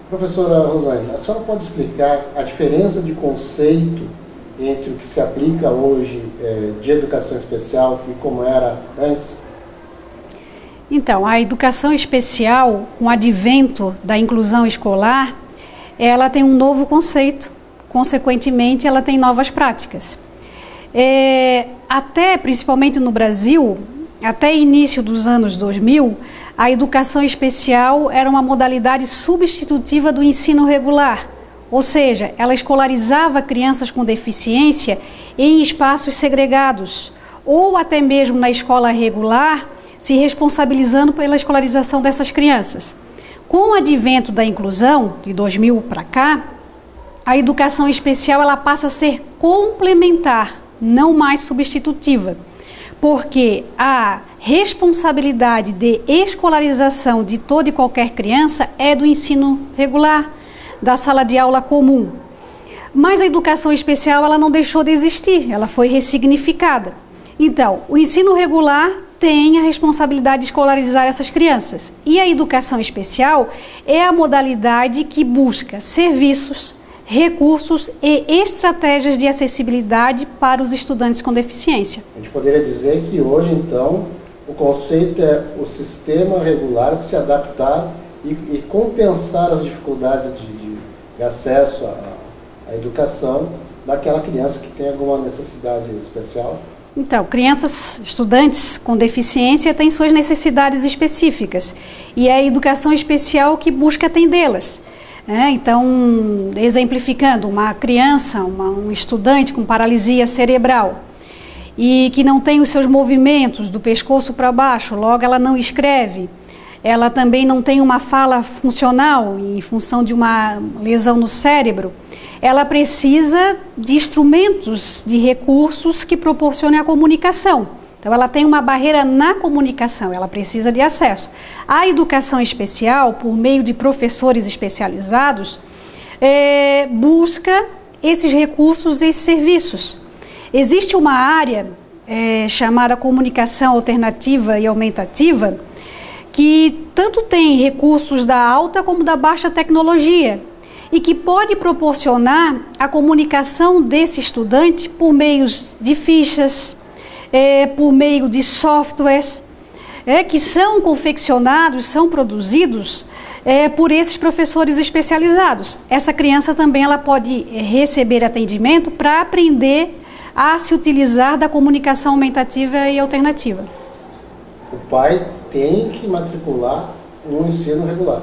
Professora Rosane, a senhora pode explicar a diferença de conceito entre o que se aplica hoje de educação especial e como era antes? Então, a educação especial, com o advento da inclusão escolar, ela tem um novo conceito, consequentemente ela tem novas práticas. Até, principalmente no Brasil, até início dos anos 2000, a educação especial era uma modalidade substitutiva do ensino regular, ou seja, ela escolarizava crianças com deficiência em espaços segregados, ou até mesmo na escola regular, se responsabilizando pela escolarização dessas crianças. Com o advento da inclusão, de 2000 para cá, a educação especial ela passa a ser complementar, não mais substitutiva, porque a responsabilidade de escolarização de toda e qualquer criança é do ensino regular, da sala de aula comum. Mas a educação especial ela não deixou de existir, ela foi ressignificada. Então, o ensino regular tem a responsabilidade de escolarizar essas crianças. E a educação especial é a modalidade que busca serviços, recursos e estratégias de acessibilidade para os estudantes com deficiência. A gente poderia dizer que hoje, então, o conceito é o sistema regular se adaptar e compensar as dificuldades de acesso à educação daquela criança que tem alguma necessidade especial. Então, crianças, estudantes com deficiência têm suas necessidades específicas e é a educação especial que busca atendê-las. Então, exemplificando, uma criança, um estudante com paralisia cerebral e que não tem os seus movimentos do pescoço para baixo, logo ela não escreve, ela também não tem uma fala funcional em função de uma lesão no cérebro, ela precisa de instrumentos, de recursos que proporcionem a comunicação. Então, ela tem uma barreira na comunicação, ela precisa de acesso. A educação especial, por meio de professores especializados, busca esses recursos e esses serviços. Existe uma área chamada comunicação alternativa e aumentativa, que tanto tem recursos da alta como da baixa tecnologia, e que pode proporcionar a comunicação desse estudante por meios de fichas, por meio de softwares, que são confeccionados, são produzidos por esses professores especializados. Essa criança também ela pode receber atendimento para aprender a se utilizar da comunicação aumentativa e alternativa. O pai tem que matricular no ensino regular.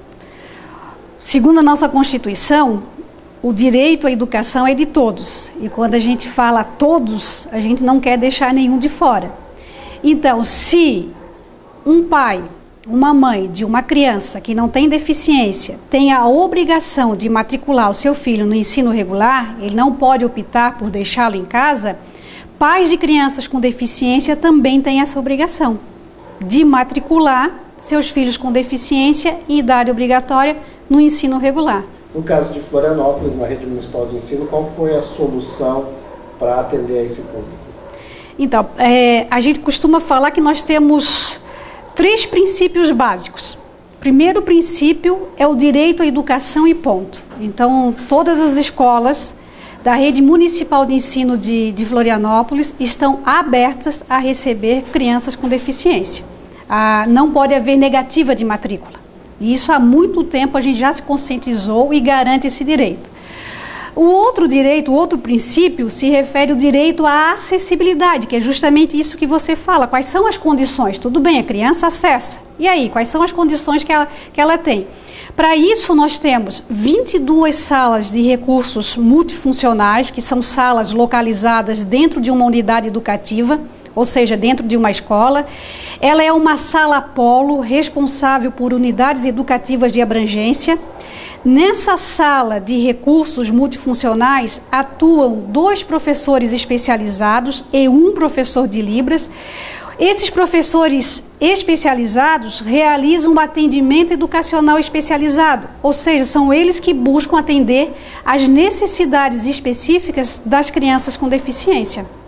Segundo a nossa Constituição, o direito à educação é de todos. E quando a gente fala todos, a gente não quer deixar nenhum de fora. Então, se um pai, uma mãe de uma criança que não tem deficiência tem a obrigação de matricular o seu filho no ensino regular, ele não pode optar por deixá-lo em casa, pais de crianças com deficiência também têm essa obrigação de matricular seus filhos com deficiência em idade obrigatória no ensino regular. No caso de Florianópolis, na rede municipal de ensino, qual foi a solução para atender a esse público? Então, a gente costuma falar que nós temos 3 princípios básicos. O primeiro princípio é o direito à educação e ponto. Então, todas as escolas da rede municipal de ensino de Florianópolis estão abertas a receber crianças com deficiência. Não pode haver negativa de matrícula. E isso há muito tempo a gente já se conscientizou e garante esse direito. O outro direito, o outro princípio, se refere ao direito à acessibilidade, que é justamente isso que você fala. Quais são as condições? Tudo bem, a criança acessa. E aí, quais são as condições que ela tem? Para isso, nós temos 22 salas de recursos multifuncionais, que são salas localizadas dentro de uma unidade educativa, ou seja, dentro de uma escola. Ela é uma sala polo responsável por unidades educativas de abrangência. Nessa sala de recursos multifuncionais atuam 2 professores especializados e 1 professor de Libras. Esses professores especializados realizam um atendimento educacional especializado, ou seja, são eles que buscam atender às necessidades específicas das crianças com deficiência.